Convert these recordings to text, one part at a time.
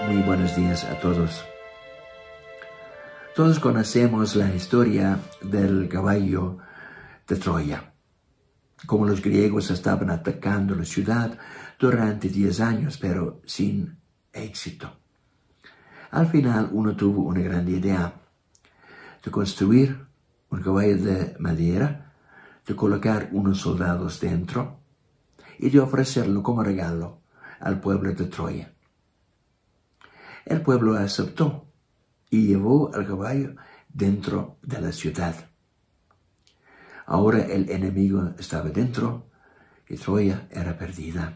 Muy buenos días a todos. Todos conocemos la historia del caballo de Troya. Como los griegos estaban atacando la ciudad durante 10 años, pero sin éxito. Al final uno tuvo una gran idea de construir un caballo de madera, de colocar unos soldados dentro y de ofrecerlo como regalo al pueblo de Troya. El pueblo aceptó y llevó al caballo dentro de la ciudad. Ahora el enemigo estaba dentro y Troya era perdida.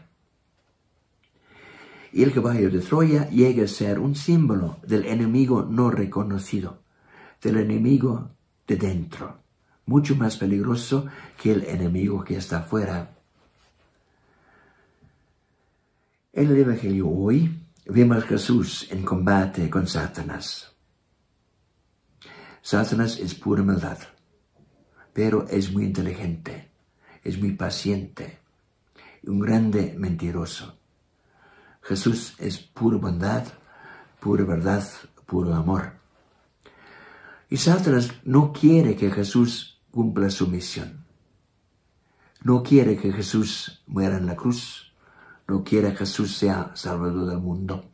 Y el caballo de Troya llega a ser un símbolo del enemigo no reconocido, del enemigo de dentro, mucho más peligroso que el enemigo que está afuera. En el Evangelio hoy vemos a Jesús en combate con Satanás. Satanás es pura maldad, pero es muy inteligente, es muy paciente, un grande mentiroso. Jesús es pura bondad, pura verdad, puro amor. Y Satanás no quiere que Jesús cumpla su misión. No quiere que Jesús muera en la cruz. No quiere que Jesús sea salvador del mundo.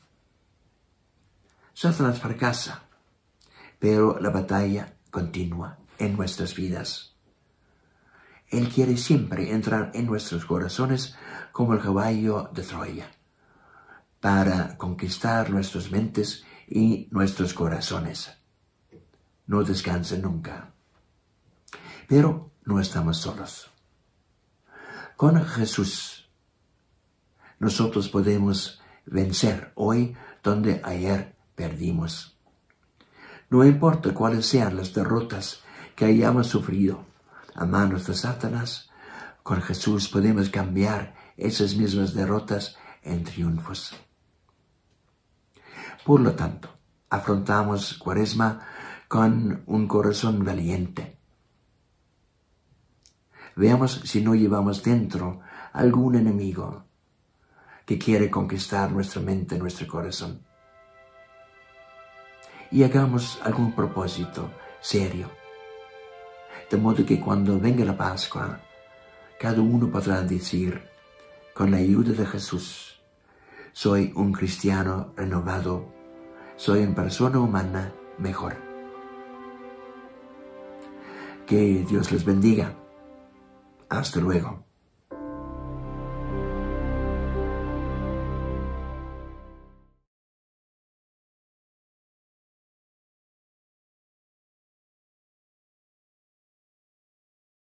Satanás fracasa, pero la batalla continúa en nuestras vidas. Él quiere siempre entrar en nuestros corazones como el caballo de Troya, para conquistar nuestras mentes y nuestros corazones. No descansa nunca. Pero no estamos solos. Con Jesús, nosotros podemos vencer hoy donde ayer perdimos. No importa cuáles sean las derrotas que hayamos sufrido a manos de Satanás, con Jesús podemos cambiar esas mismas derrotas en triunfos. Por lo tanto, afrontamos Cuaresma con un corazón valiente. Veamos si no llevamos dentro algún enemigo que quiere conquistar nuestra mente, nuestro corazón. Y hagamos algún propósito serio, de modo que cuando venga la Pascua, cada uno podrá decir, con la ayuda de Jesús, soy un cristiano renovado, soy una persona humana mejor. Que Dios les bendiga. Hasta luego.